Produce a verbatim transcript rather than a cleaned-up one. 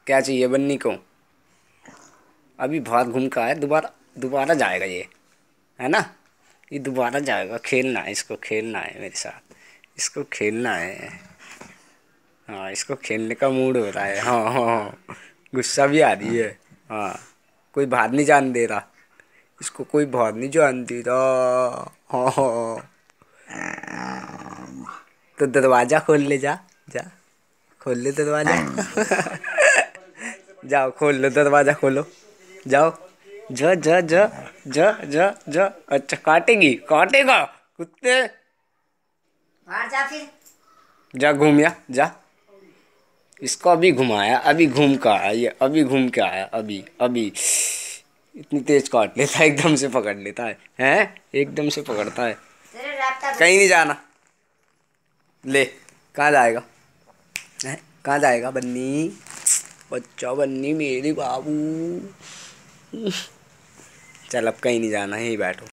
क्या चाहिए बन्नी को? अभी बहुत घूम का है, दोबारा दोबारा जाएगा ये, है ना? ये दोबारा जाएगा, खेलना है इसको, खेलना है मेरे साथ, इसको खेलना है। हाँ, इसको खेलने का मूड हो रहा है। हाँ हाँ हाँ, गुस्सा भी आ रही है। हाँ, कोई बाहर नहीं जान दे रहा इसको, कोई बाहर नहीं जान दे रहा। हाँ हाँ, तो दरवाजा खोल ले, जा जा, खोल ले दरवाजा। जाओ खोल लो, दरवाजा खोलो, जाओ। जा जा जा जा जा जा। अच्छा, काटेगी, काटेगा कुत्ते। बाहर जा फिर। जा घूम या जा, इसको अभी घुमाया, अभी घूम का आया ये, अभी घूम के आया, अभी अभी। इतनी तेज काट लेता है, एकदम से पकड़ लेता है हैं, एकदम से पकड़ता है। तेरे रास्ता कहीं नहीं जाना। ले, कहाँ जाएगा? हैं, कहाँ जाएगा बन्नी? बच्चा बन्नी मेरी बाबू। चल अब कहीं नहीं जाना, यहीं बैठो।